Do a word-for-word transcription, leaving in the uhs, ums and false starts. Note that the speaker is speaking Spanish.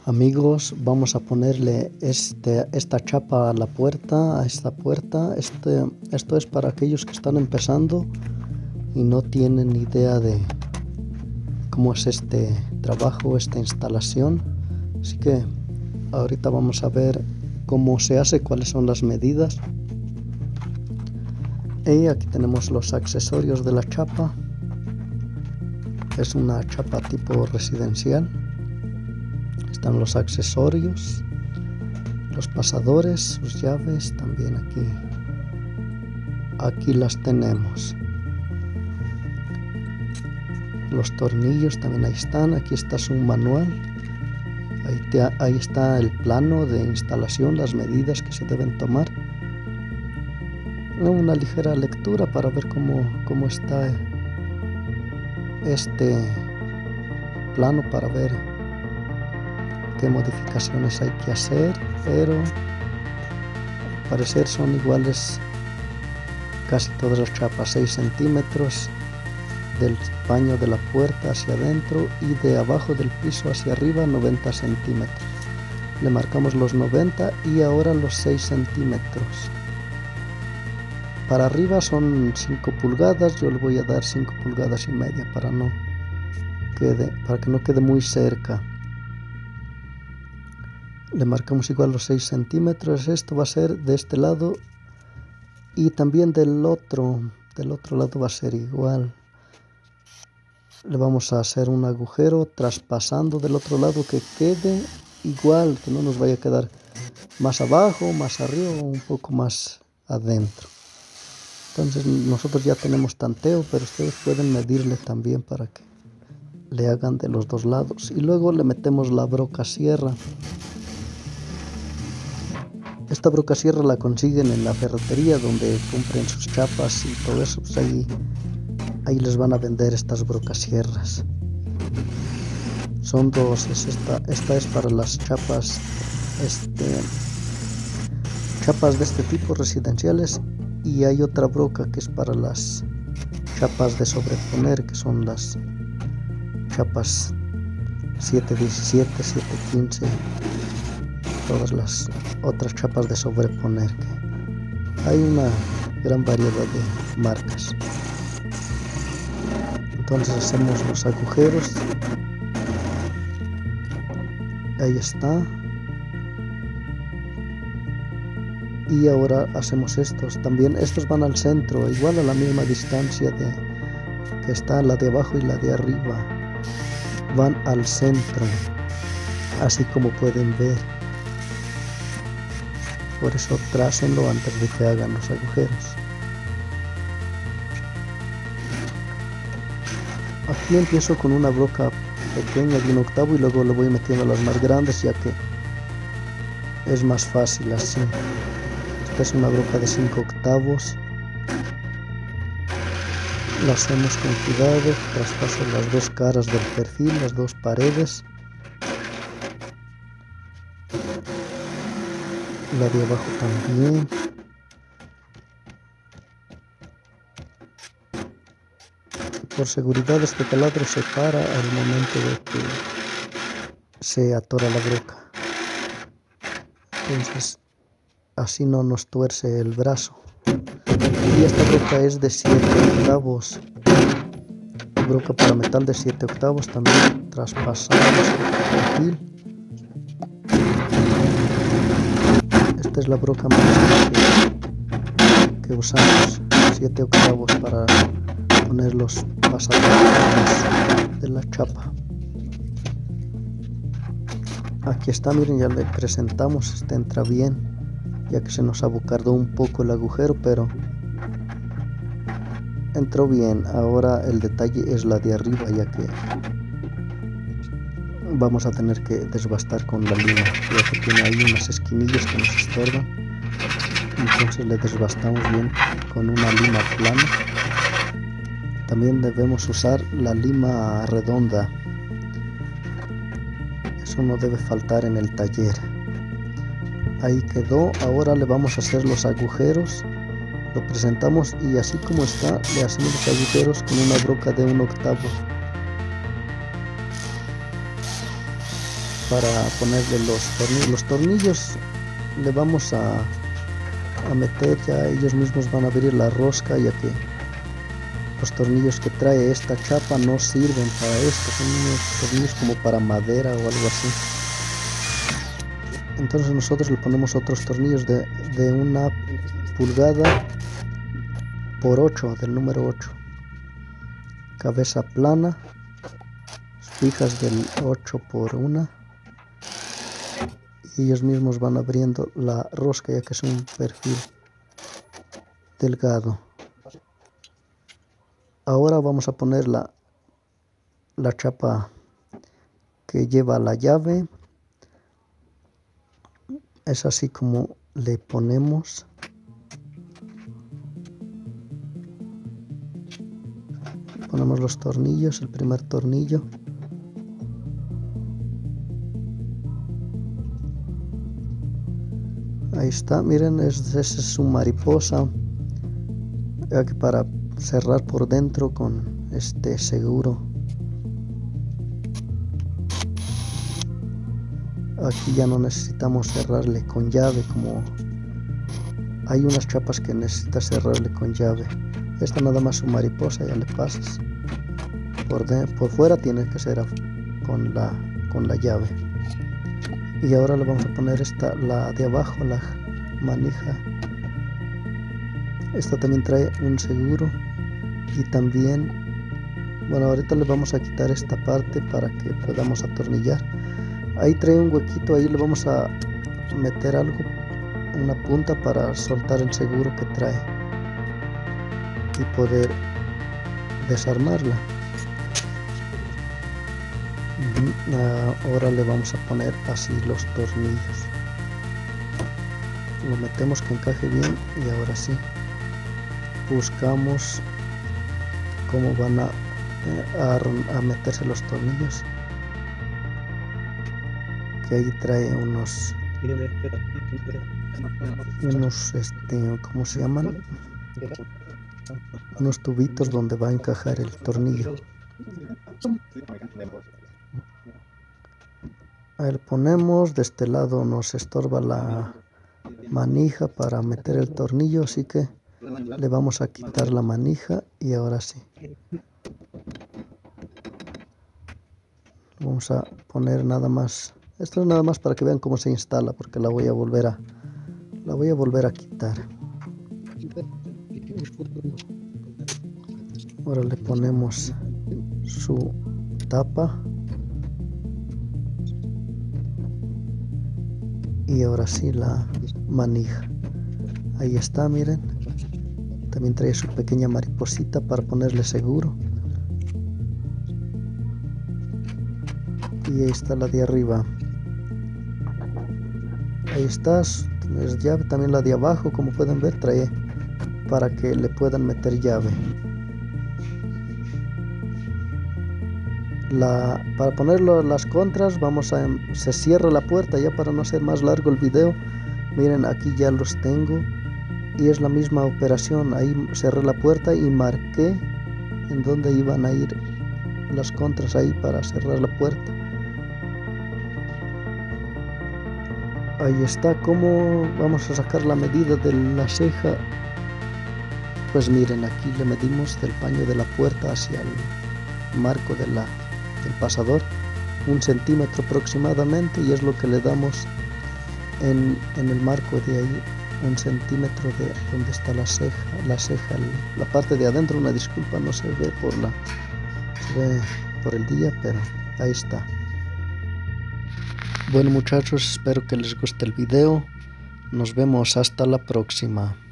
Amigos, vamos a ponerle este, esta chapa a la puerta, a esta puerta. Este, esto es para aquellos que están empezando y no tienen ni idea de cómo es este trabajo, esta instalación. Así que ahorita vamos a ver cómo se hace, cuáles son las medidas. Y aquí tenemos los accesorios de la chapa. Es una chapa tipo residencial. Están los accesorios, los pasadores, sus llaves también aquí. Aquí las tenemos. Los tornillos también ahí están. Aquí está su manual. Ahí, te, ahí está el plano de instalación, las medidas que se deben tomar. Una ligera lectura para ver cómo, cómo está este plano, para ver qué modificaciones hay que hacer, pero al parecer son iguales casi todas las chapas. Seis centímetros del paño de la puerta hacia adentro y de abajo del piso hacia arriba noventa centímetros. Le marcamos los noventa y ahora los seis centímetros. Para arriba son cinco pulgadas, yo le voy a dar cinco pulgadas y media para no quede, para que no quede muy cerca. Le marcamos igual los seis centímetros. Esto va a ser de este lado y también del otro del otro lado va a ser igual. Le vamos a hacer un agujero traspasando del otro lado que quede igual, que no nos vaya a quedar más abajo, más arriba o un poco más adentro. Entonces nosotros ya tenemos tanteo, pero ustedes pueden medirle también para que le hagan de los dos lados. Y luego le metemos la broca sierra. Esta broca sierra la consiguen en la ferretería donde compren sus chapas y todo eso. Pues ahí, ahí les van a vender estas brocas sierras. Son dos. Es esta, esta es para las chapas, este, chapas de este tipo residenciales. Y hay otra broca que es para las chapas de sobreponer, que son las chapas siete diecisiete, siete quince, todas las otras chapas de sobreponer. Que hay una gran variedad de marcas. Entonces hacemos los agujeros. Ahí está. Y ahora hacemos estos. También estos van al centro, igual a la misma distancia de que está la de abajo y la de arriba. Van al centro, así como pueden ver. Por eso trácenlo antes de que hagan los agujeros. Aquí empiezo con una broca pequeña de un octavo y luego le voy metiendo las más grandes, ya que es más fácil así. Esta es una broca de cinco octavos. La hacemos con cuidado, traspaso las dos caras del perfil, las dos paredes. La de abajo también. Por seguridad este taladro se para al momento de que se atora la broca. Entonces así no nos tuerce el brazo. Y esta broca es de siete octavos. Broca para metal de siete octavos. También traspasamos el perfil. Esta es la broca más que, que usamos, siete octavos, para poner los pasadores de la chapa. Aquí está, miren, ya le presentamos. Este entra bien, ya que se nos abucardó un poco el agujero, pero entró bien. Ahora el detalle es la de arriba, ya que vamos a tener que desbastar con la lima, ya que tiene ahí unas esquinillas que nos estorban. Entonces le desbastamos bien con una lima plana. También debemos usar la lima redonda, eso no debe faltar en el taller. Ahí quedó. Ahora le vamos a hacer los agujeros. Lo presentamos y así como está le hacemos los agujeros con una broca de un octavo. para ponerle los tornillos. Los tornillos le vamos a, a meter, ya ellos mismos van a abrir la rosca, ya que los tornillos que trae esta chapa no sirven para esto, son unos tornillos como para madera o algo así. Entonces nosotros le ponemos otros tornillos de, de una pulgada por ocho, del número ocho, cabeza plana, fijas del ocho por una, y ellos mismos van abriendo la rosca, ya que es un perfil delgado. Ahora vamos a poner la, la chapa que lleva la llave. Es así como le ponemos. Ponemos los tornillos, el primer tornillo. Ahí está, miren, esa es su mariposa. Aquí para cerrar por dentro con este seguro. Aquí ya no necesitamos cerrarle con llave, como hay unas chapas que necesitas cerrarle con llave. Esta nada más su mariposa, ya le pasas. Por, de, por fuera tiene que ser con la, con la llave. Y ahora le vamos a poner esta, la de abajo, la manija. Esta también trae un seguro. Y también, bueno, ahorita le vamos a quitar esta parte para que podamos atornillar. Ahí trae un huequito, ahí le vamos a meter algo, una punta para soltar el seguro que trae y poder desarmarla. Ahora le vamos a poner así los tornillos. Lo metemos que encaje bien y ahora sí buscamos cómo van a, a, a meterse los tornillos. Que ahí trae unos unos este ¿cómo se llaman? Unos tubitos donde va a encajar el tornillo. Ahí lo ponemos. De este lado nos estorba la manija para meter el tornillo, así que le vamos a quitar la manija y ahora sí vamos a poner nada más. Esto es nada más para que vean cómo se instala, porque la voy a volver a la voy a volver a quitar. Ahora le ponemos su tapa y ahora sí la manija. Ahí está, miren. También trae su pequeña mariposita para ponerle seguro. Y ahí está la de arriba. Ahí está, es llave. También la de abajo, como pueden ver, trae para que le puedan meter llave. La, para ponerlo las contras, vamos a se cierra la puerta, ya para no hacer más largo el video. Miren, aquí ya los tengo y es la misma operación. Ahí cerré la puerta y marqué en dónde iban a ir las contras ahí para cerrar la puerta. Ahí está. ¿Cómo vamos a sacar la medida de la ceja? Pues miren, aquí le medimos del paño de la puerta hacia el marco de la, del pasador un centímetro aproximadamente, y es lo que le damos en, en el marco de ahí, un centímetro de donde está la ceja, la ceja, la parte de adentro. Una disculpa, no se ve por la se ve por el día, pero ahí está. Bueno muchachos, espero que les guste el video. Nos vemos hasta la próxima.